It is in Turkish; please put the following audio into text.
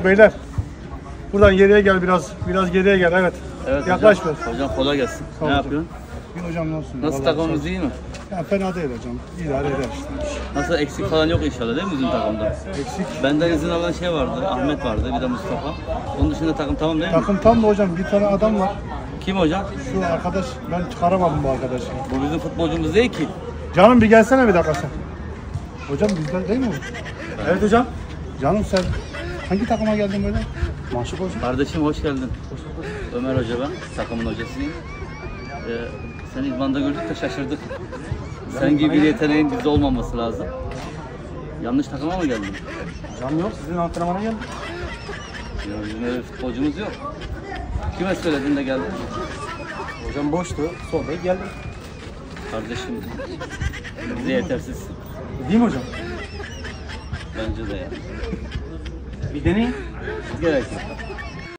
beyler. Buradan geriye gel biraz. Biraz geriye gel evet. Evet Yaklaş hocam. biraz. Hocam kolay gelsin. Sağ ol Ne hocam. yapıyorsun? İyi hocam nasılsın? Nasıl takımımız iyi mi? Ya fena değil hocam. İdare eder işte. Nasıl eksik falan yok inşallah değil mi bizim takımda? Eksik. Benden izin alan şey vardı, Ahmet vardı, bir de Mustafa. Onun dışında takım tamam değil mi? Takım tam da hocam. Bir tane adam var. Kim hocam? Şu arkadaş. Ben çıkaramadım bu arkadaşı. Bu bizim futbolcumuz değil ki. Canım bir gelsene bir dakika sen. Hocam bizden değil mi bu? Evet hocam. Canım sen hangi takıma geldin böyle? Maşuk hocam. Kardeşim hoş geldin. Ömer Hoca ben, takımın hocasıyım. Seni idmanda gördük de şaşırdık. Sen gibi bir yeteneğin bizde olmaması lazım. Yanlış takıma mı geldin? Hocam yok, sizin antrenmana geldim. Ya bizim öyle futbolcumuz yok. Kime söyledin de geldin? Hocam boştu, sonra geldim. Kardeşim, bize yetersiz. Değil mi hocam? Bence de ya. Bir deneyin. Gerek yok.